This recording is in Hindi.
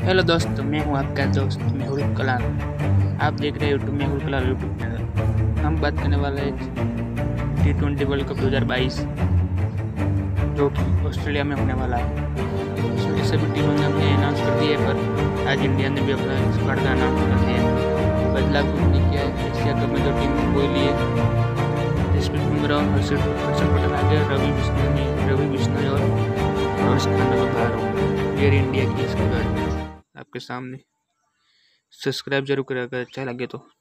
हेलो दोस्तों, मैं हूं आपका दोस्त मेहुल कलाल। आप देख रहे हैं मेहुल कलाल यूट्यूब चैनल। हम बात करने वाले हैं T20 वर्ल्ड कप 2022 जो कि ऑस्ट्रेलिया में होने वाला है। इसमें सभी टीमों ने अपने अनाउंस कर दिए, पर आज इंडिया ने भी अपना स्क्वाड का अनाउंस कर दिया। बदलाव कुछ नहीं किया है। एशिया कप में जो टीम कोहली है, जसप्रीत बुमराह, हर्षद पटेल आ गए, रवि बिश्नोई और रोहित खन्ना बाहर हो गए। ये इंडिया की स्क्वाड आपके सामने। सब्सक्राइब जरूर करें अगर अच्छा लगे तो।